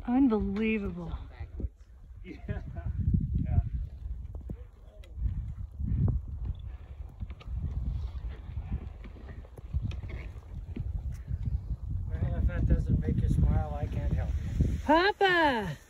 Unbelievable. Yeah. Well, if that doesn't make you smile, I can't help you. Papa!